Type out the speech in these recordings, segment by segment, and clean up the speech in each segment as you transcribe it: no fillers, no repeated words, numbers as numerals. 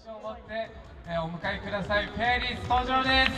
手を持って、お迎えください。フェアリーズ登場です。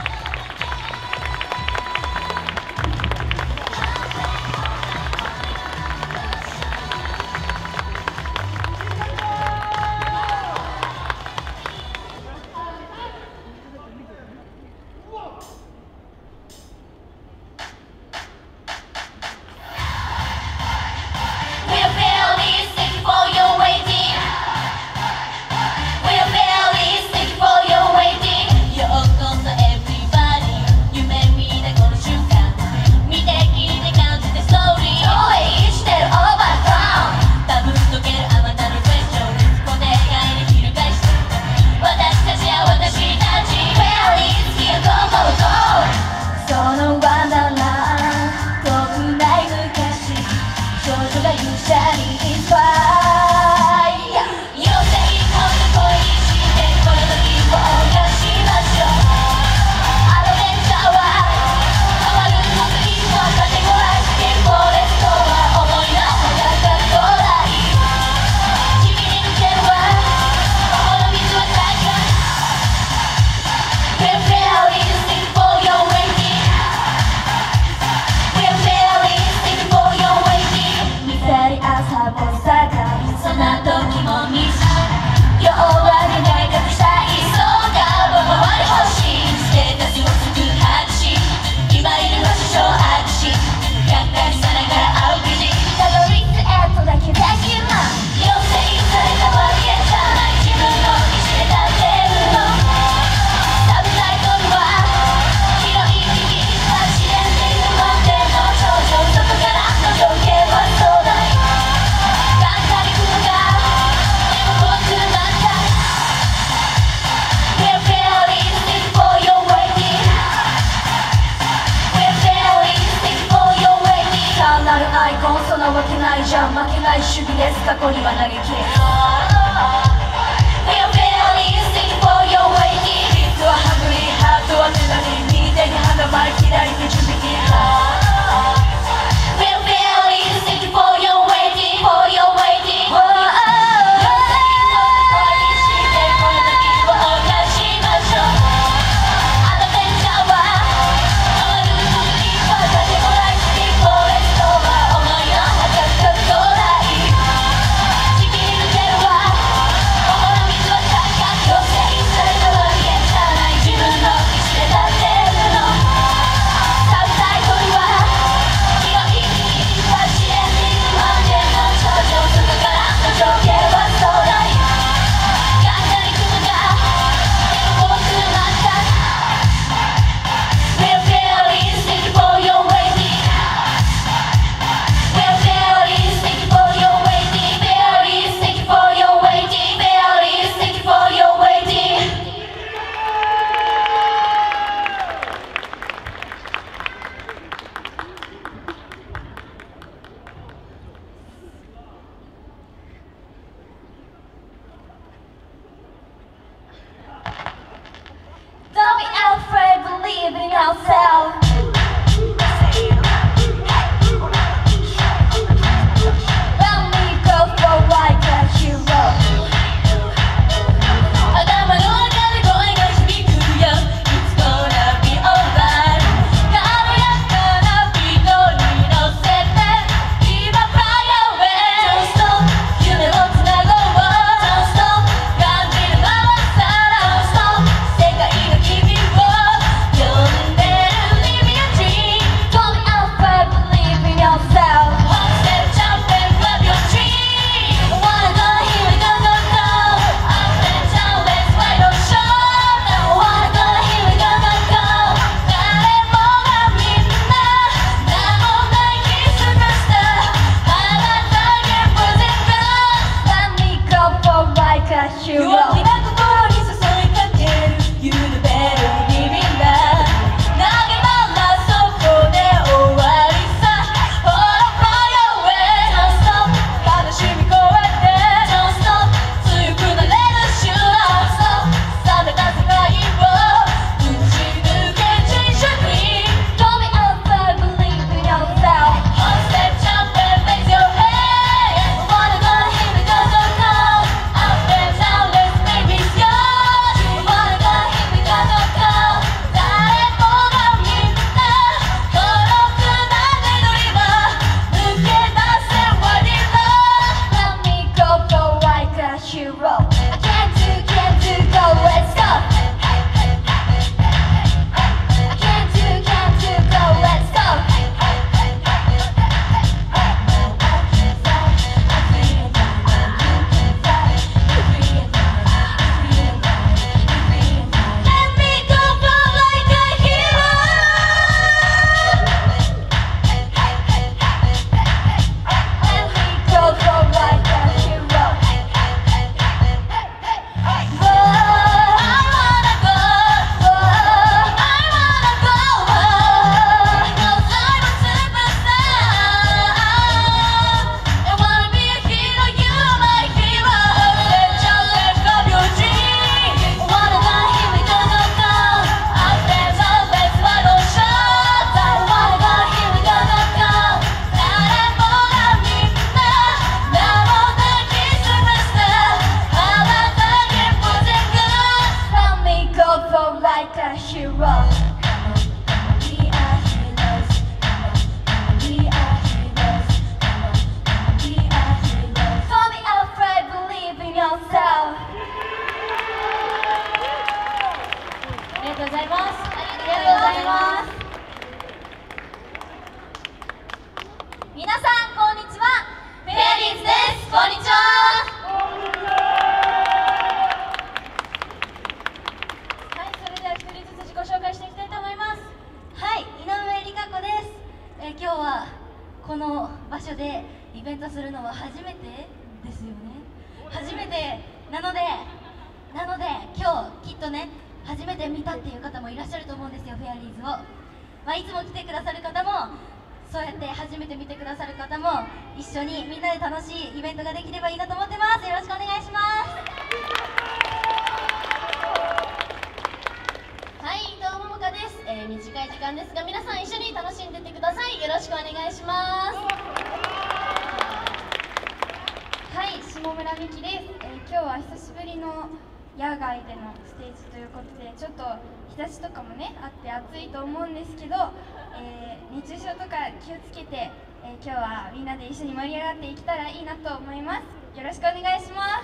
負けないじゃん、負けない主義です、過去には嘆き実はハングリー、ハートは手だに右手に花舞い、左手準備切った Believe in yourself. Let me go for like a hero. 頭の中で声が響くよ。It's gonna be alright. 軽やかなビートに乗せて今 fly away. Don't stop 夢をつなごう。Don't stop 感じるままさら Don't stop 世界が君をBaby hero. I can't do, go, let's go. I can't do, go, let's go. Let me go flow like a hero. Let me go flow like a hero. Whoa, I wanna go, whoa, I wanna go, whoa, 'cause I'm a superstar. I wanna be a hero, you're my hero. Just let go of your dream. Wanna go, here we go, go, go. Up and down, let's run on shots. I wanna go, here we go, go, go. 誰もがみんな名もなきsuperstar。羽ばたけポテング。Let me go flow like a hero. We are heroes. We are heroes. We are heroes. Don't be afraid, believe in yourself. ありがとうございます。ありがとうございます。皆さんこんにちは。フェアリーズです。こんにちは。はい、それでは一人ずつ自己紹介していきたいと思います。はい、井上理香子です。今日はこの場所でイベントするのは初めてですよね。初めてなので今日きっとね初めて見たっていう方もいらっしゃると思うんですよ、フェアリーズを。いつも来てくださる方もそうやって初めて見てくださる方も一緒にみんなで楽しいイベントができればいいなと思ってます。よろしくお願いします。はい、伊藤桃香です。短い時間ですが皆さん一緒に楽しんでってください。よろしくお願いします。 はい、下村美希です。今日は久しぶりの野外でのステージということで、ちょっと日差しとかもねあって暑いと思うんですけど、熱中症とか気をつけて、今日はみんなで一緒に盛り上がっていけたらいいなと思います。よろしくお願いします。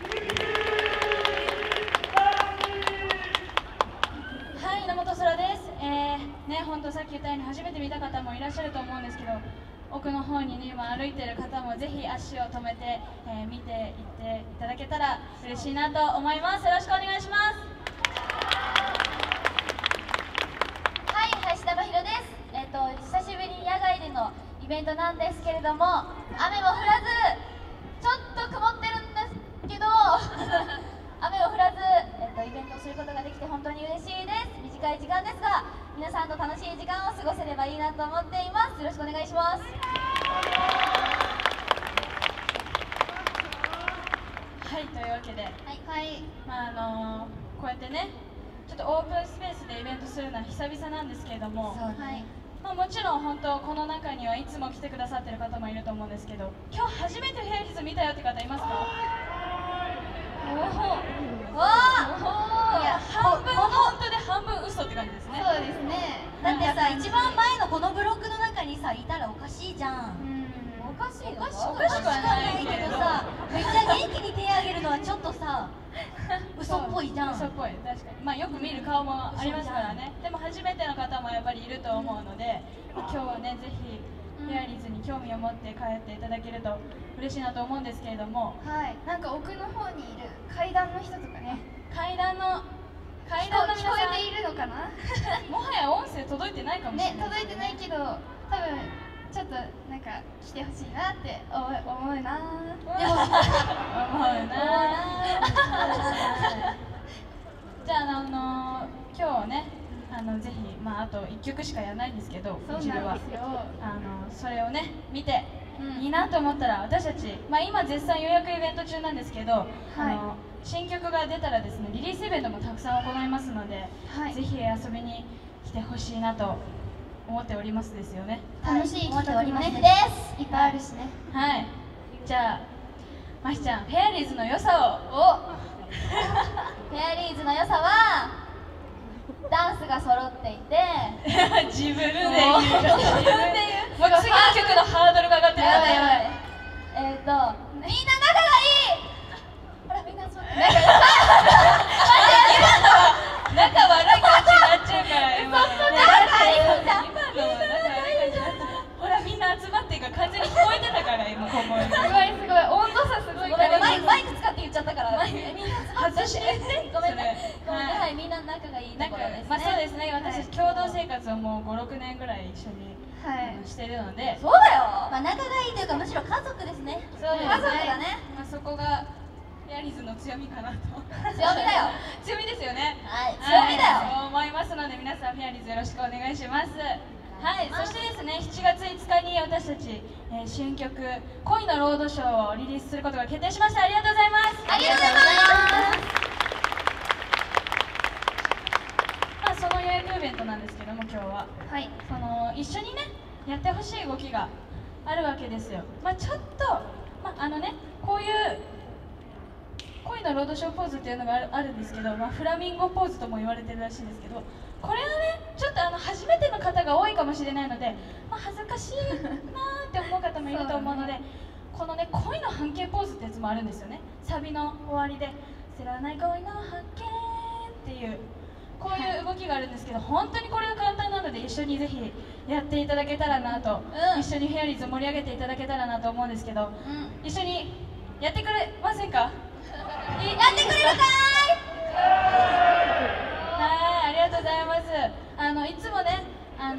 はい、稲本空です。本当さっき言ったように初めて見た方もいらっしゃると思うんですけど、奥の方にね今歩いてる方もぜひ足を止めて、見ていっていただけたら嬉しいなと思います。よろしくお願いします。 はい、林田真宏です。久しぶりに野外でのイベントなんですけれども、雨も降らずちょっと曇ってるんですけど雨を降らず、イベントをすることができて本当に嬉しいです。短い時間ですが皆さんと楽しい時間を過ごせればいいなと思っています。よろしくお願いします。 はい、というわけで、 はい、 こうやってねちょっとオープンスペースでイベントするのは久々なんですけれども、 そうね、 もちろん本当この中にはいつも来てくださってる方もいると思うんですけど、今日初めてフェアリーズ見たよって方いますか？ わあ、 いや、半分本当で半分嘘って感じですね。 そうですね。 だってさ、一番前のこのブロックの中にさいたらおかしいじゃん。おかしいの？おかしくはないけどさ、めっちゃ元気に手あげるのはちょっとさ嘘っぽいじゃん。 嘘っぽい、確かに。よく見る顔もありますからね。でも初めての方もやっぱりいると思うので、今日はねぜひフェアリーズに興味を持って帰っていただけると嬉しいなと思うんですけれども、 はい、なんか奥の方にいる階段の人とかね、 階段の皆聞こさんえているのかなもはや音声届いてないかもしれね、 ない届いてないけど、多分ちょっとなんか来てほしいなって思うな。 思うな。じゃあ今日ねぜひあと1曲しかやらないんですけど、 そうなんですよ。 それをね見て、いいなと思ったら私たち、今絶賛予約イベント中なんですけど、新曲が出たらですねリリースイベントもたくさん行いますので、ぜひ遊びに来てほしいなと思っておりますですよね。 楽しい企画もね、 です。 いっぱいあるしね。 はい、じゃあましちゃん、フェアリーズの良さを。 フェアリーズの良さはダンスが揃っていて自分で言う。もう次の曲のハードルが上がってる。 やばいやばい。みんな仲がいい。ほらみんな集仲悪い感じになっちゃうから今のはほらみんな集まってるから完全に聞こえてたから今ここにすごい温度差すごいから。 マイク使って言っちゃったからみんな外してごめんね。はい、みんな仲がいいところですね。 まあそうですね、私たち共同生活をもう5、6年ぐらい一緒にしてるので、 そうだよ。まあ仲がいいというかむしろ家族ですね。 そうですね。 家族だね。 まあそこがフェアリーズの強みかなと。 強みだよ。 強みですよね。 はい、強みだよ。 そう思いますので皆さんフェアリーズよろしくお願いします。はい、そしてですね、7月5日に私たち、新曲「恋のロードショー」をリリースすることが決定しました。ありがとうございます。 ありがとうございます。 まあその予約イベントなんですけども、今日はその一緒にねやってほしい動きがあるわけですよ。まあちょっとこういう恋のロードショーポーズっていうのがあるんですけど、フラミンゴポーズとも言われてるらしいんですけど、これはねちょっと初めての方が多いかもしれないので、恥ずかしいなーって思う方もいると思うので、このね恋の半径ポーズってやつもあるんですよね。サビの終わりで「捨てらない恋の半径」っていうこういう動きがあるんですけど、本当にこれが簡単なので一緒にぜひやっていただけたらなと、一緒にフェアリーズを盛り上げていただけたらなと思うんですけど、一緒にやってくれませんか？やってくれるかはい、ありがとうございます。いつもね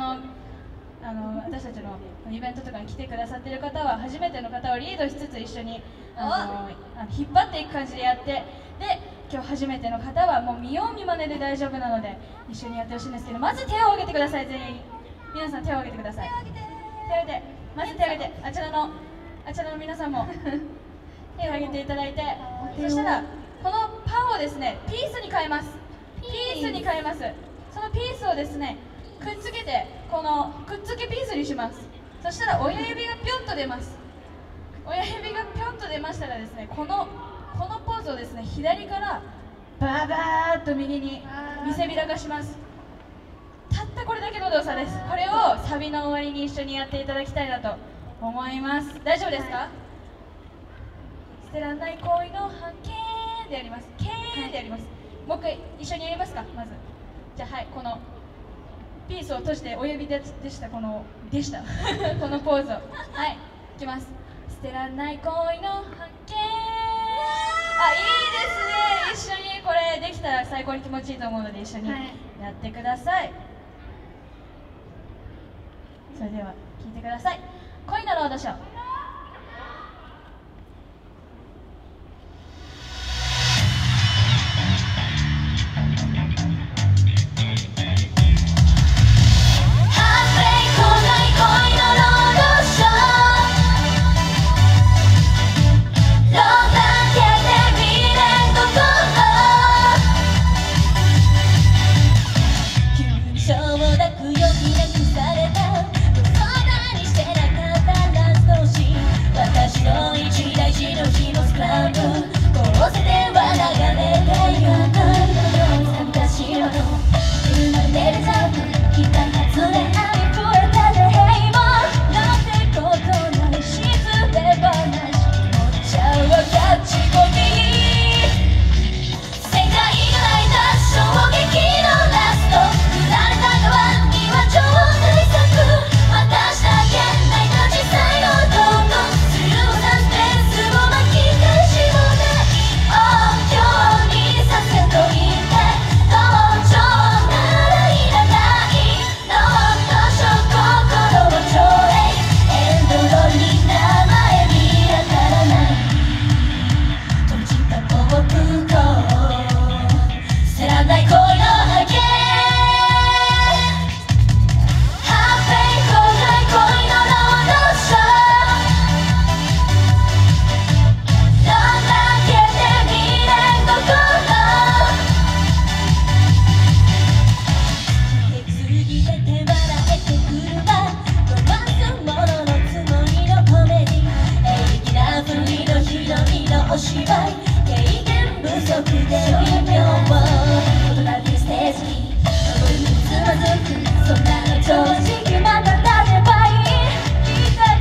私たちのイベントとかに来てくださってる方は初めての方をリードしつつ一緒に引っ張っていく感じでやって、で今日初めての方はもう見よう見まねで大丈夫なので一緒にやってほしいんですけど、まず手を挙げてください。全員皆さん手を挙げてください。手を挙げて、まず手を挙げて、あちらの皆さんも手を挙げていただいて、そしたらこのパンをですねピースに変えます。ピースに変えます。そのピースをですねくっつけて、このくっつけピースにします。そしたら親指がピョンと出ます。親指がピョンと出ましたらですね、このポーズをですね左からバーバーっと右に見せびらかします。たったこれだけの動作です。これをサビの終わりに一緒にやっていただきたいなと思います。大丈夫ですか？捨てらんない恋の半径でやります。ケーでやります。もう一回一緒にやりますか。まずじゃあ、はい、このピースを閉じて親指でしたこのポーズをはいいきます。捨てらんない恋の半径、いいですね。一緒にこれできたら最高に気持ちいいと思うので一緒にやってください。それでは聴いてください。恋のロードショー。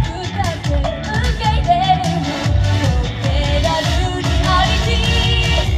「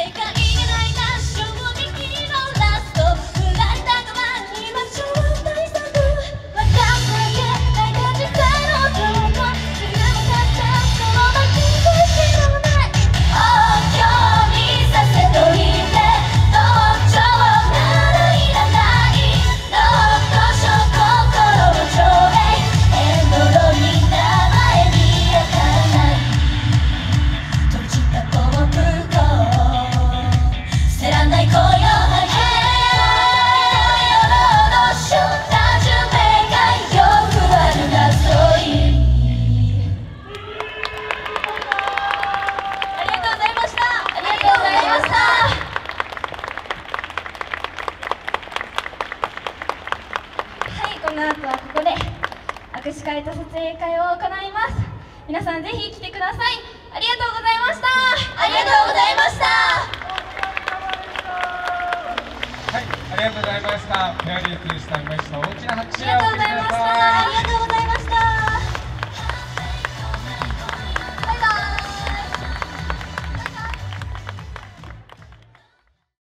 この後はここで握手会と撮影会を行います。皆さんぜひ来てください。ありがとうございました。 ありがとうございました。 はい、ありがとうございました。フェアリーズでした。今一度大きな拍手をお送りください。 ありがとうございました。ありがとうございました。